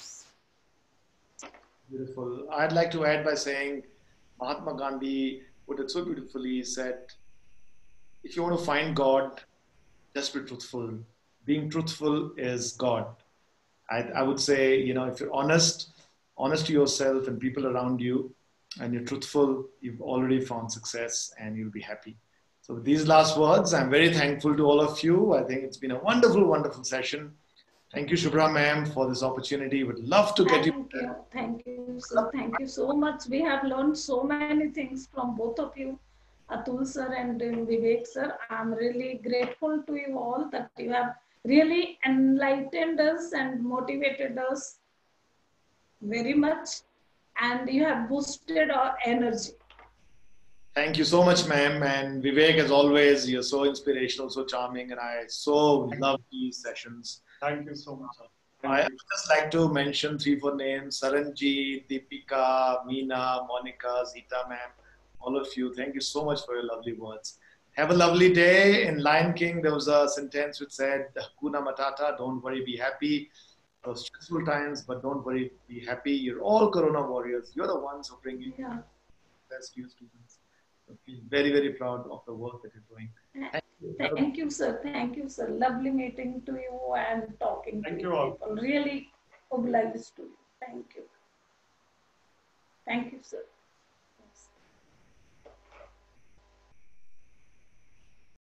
Beautiful. I'd like to add by saying Mahatma Gandhi put it so beautifully. He said, if you want to find God, just be truthful. Being truthful is God. I, I would say, you know, if you're honest, honest to yourself and people around you, and you're truthful, you've already found success and you'll be happy. So with these last words, I'm very thankful to all of you. I think it's been a wonderful, wonderful session. Thank you, Shubhra ma'am, for this opportunity. Would love to get thank you. you. Thank you. So thank you so much. We have learned so many things from both of you. Atul sir and Vivek sir, I'm really grateful to you all that you have really enlightened us and motivated us very much, and you have boosted our energy. Thank you so much, ma'am. And Vivek, as always, you're so inspirational, so charming, and I so love these sessions. Thank you so much. I would just like to mention three, four names: Saranji, Deepika, Meena, Monica, Zita ma'am, all of you. Thank you so much for your lovely words. Have a lovely day. In Lion King, there was a sentence which said, Hakuna Matata, don't worry, be happy. Those stressful times, but don't worry, be happy. You're all Corona warriors. You're the ones who bring in Yeah. best you students. So feel very, very proud of the work that you're doing. Thank you. Have a- Thank you, sir. Thank you, sir. Lovely meeting to you and talking Thank to you you all. people. Really obliged to you. Thank you. Thank you, sir.